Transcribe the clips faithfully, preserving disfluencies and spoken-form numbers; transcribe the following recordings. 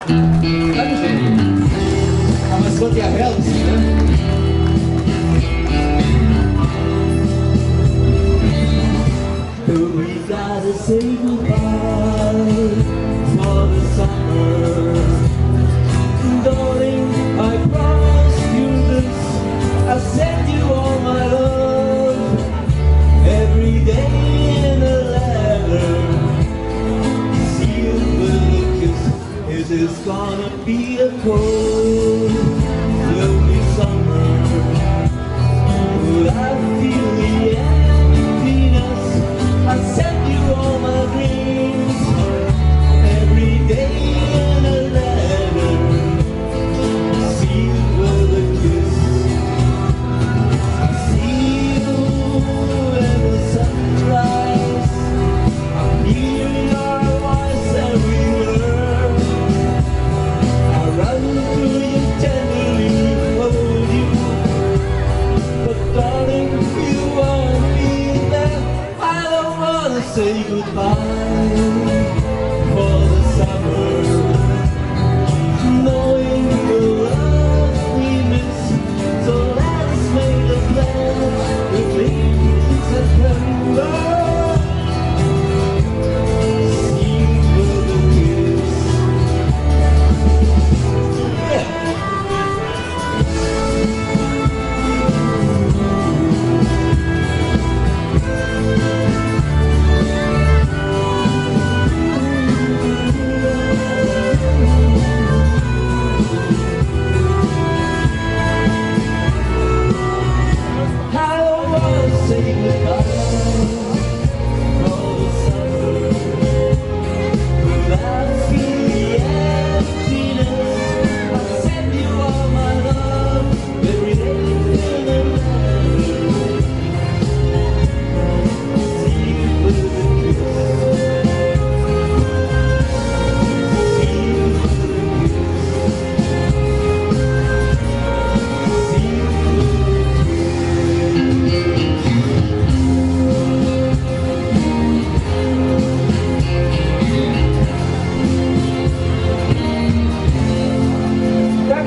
Dankeschön. Aber es wird ja Herbst, ne? We gotta say goodbye for the summer. Darling, I promised you this. I sent you all my love every day in a letter, sealed with a kiss. It is gonna be a cold, lonely summer. But I feel the emptiness. I send you all my dreams every day in a letter, sealed with a kiss. I see you in the sunrise. I hear your voice everywhere. I run to you tenderly, hold you, but darling, you won't be there. I don't wanna say goodbye for the summer, knowing the love we miss. So let us make a plan to meet in September, sealed with a kiss.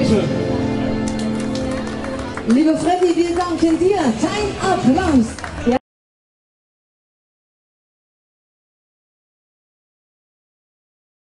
Lieber Freddy, wir danken dir. Dein Applaus. Ja.